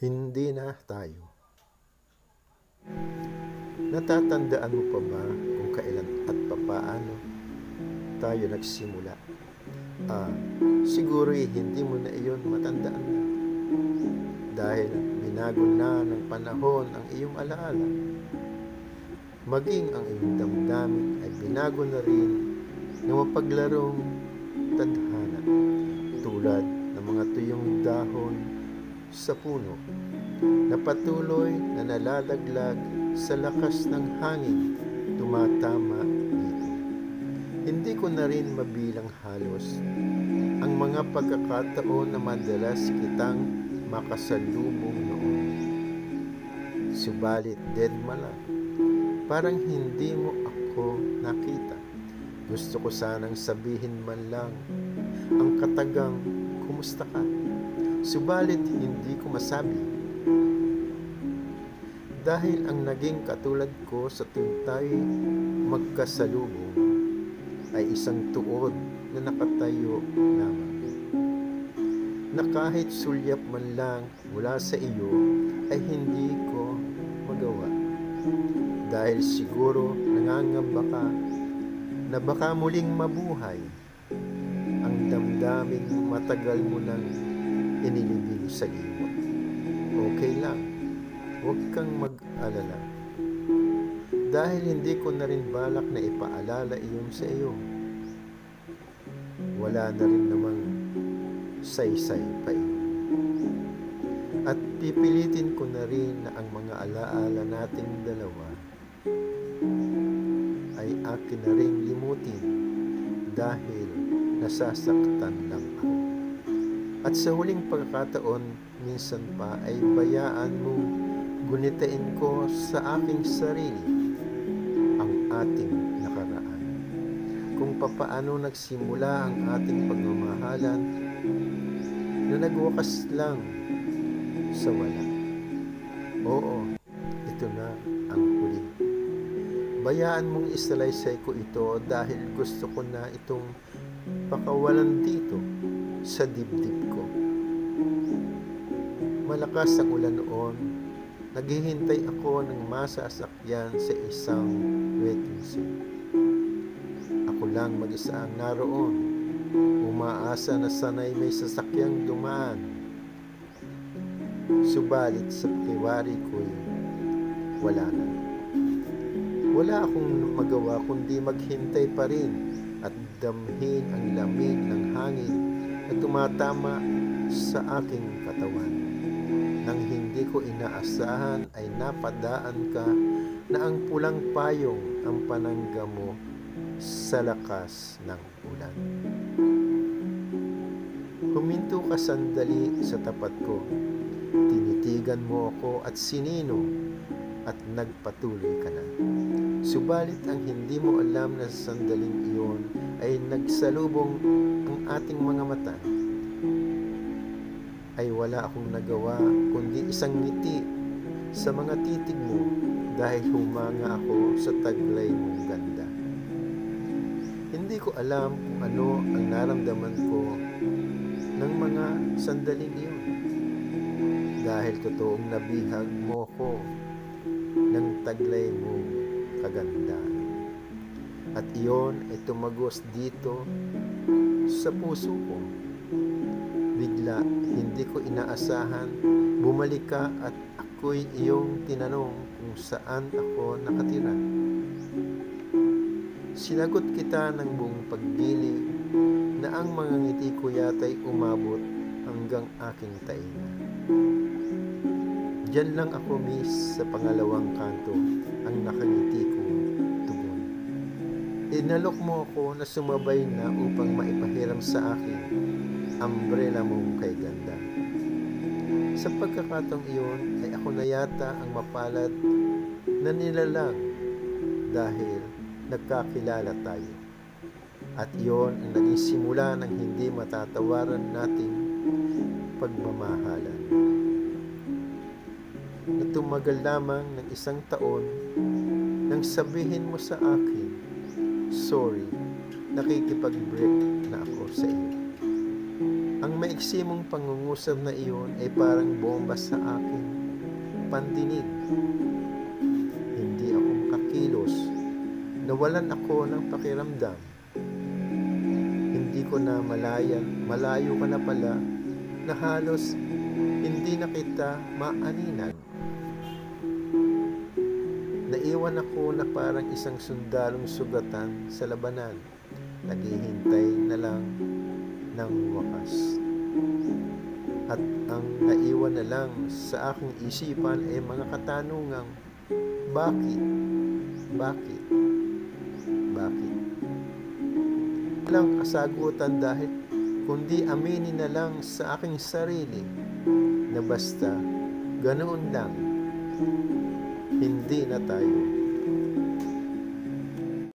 Hindi na tayo. Natatandaan mo pa ba kung kailan at papaano tayo nagsimula? Siguro'y hindi mo na iyon matandaan na. Dahil binago na ng panahon ang iyong alaala. Maging ang iyong damdamin ay binago na rin ng mapaglarong tadhana. Tulad ng mga tuyong dahon sa puno na patuloy na nalalaglag sa lakas ng hangin tumatama dito. Hindi ko na rin mabilang halos ang mga pagkakataon na madalas kitang makasalubong noon. Subalit deadma lang, parang hindi mo ako nakita. Gusto ko sanang sabihin man lang ang katagang kumusta ka. Subalit hindi ko masabi. Dahil ang naging katulad ko sa tuwing tayo'y magkasalubong ay isang tuod na nakatayo lamang. Na kahit sulyap man lang mula sa iyo ay hindi ko magawa. Dahil siguro nangangamba ka na baka muling mabuhay ang damdaming matagal mo nang inilibing sa iwa. Okay lang, huwag kang mag-alala. Dahil hindi ko na rin balak na ipaalala iyon sa iyo. Wala na rin namang saysay pa iyon. At pipilitin ko na rin na ang mga alaala nating dalawa ay akin na rin limutin dahil nasasaktan lang ako. At sa huling pagkakataon, minsan pa ay bayaan mo gunitain ko sa aking sarili ang ating nakaraan. Kung papaano nagsimula ang ating pagmamahalan na nagwakas lang sa wala. Oo, ito na ang huli. Bayaan mong isalaysay ko ito dahil gusto ko na itong pakawalan dito sa dibdib ko. Malakas ang ulan noon. Naghihintay ako ng masasakyan sa isang waiting shed. Ako lang mag-isa ang naroon. Umaasa na sanay may sasakyang dumaan. Subalit sa pakiwari ko'y wala na. Wala akong magawa kundi maghintay pa rin at damhin ang lamig ng hangin na tumatama sa aking katawan. Nang hindi ko inaasahan ay napadaan ka na ang pulang payong ang panangga mo sa lakas ng ulan. Huminto ka sandali sa tapat ko. Tinitigan mo ako at sinino at nagpatuloy ka na. Subalit ang hindi mo alam na sa sandaling iyon ay nagsalubong ang ating mga mata. Ay wala akong nagawa kundi isang ngiti sa mga titig mo dahil humanga ako sa taglay mong ganda. Hindi ko alam kung ano ang naramdaman ko ng mga sandaling iyon dahil totoong nabihag mo ko ng taglay mong kagandaan. At iyon ay tumagos dito sa puso ko. Bigla, hindi ko inaasahan, bumalik ka at ako'y iyong tinanong kung saan ako nakatira. Sinagot kita ng buong pagdilig na ang mga ngiti ko yata'y umabot hanggang aking tainga. Diyan lang ako miss sa pangalawang kanto ang nakangiti kong tugon. Inalok mo ako na sumabay na upang maipahiram sa akin umbrella mong kay ganda. Sa pagkakataong iyon ay ako na yata ang mapalad na nilalang dahil nagkakilala tayo. At iyon ang naging simula ng hindi matatawaran nating pagmamahalan. Na tumagal lamang ng isang taon nang sabihin mo sa akin, sorry, nakikipag-break na ako sa iyo. Ang maiksi mong pangungusap na iyon ay parang bomba sa aking pandinig. Hindi ako makakilos. Nawalan ako ng pakiramdam. Hindi ko na malayo ka na pala, na halos hindi na kita maaninag. Naiwan ako na parang isang sundalong sugatan sa labanan, naghihintay na lang ng wakas. At ang naiwan na lang sa aking isipan ay mga katanungang, bakit? Bakit? Bakit? Walang kasagutan dahil kundi aminin na lang sa aking sarili na basta ganoon lang, hindi na tayo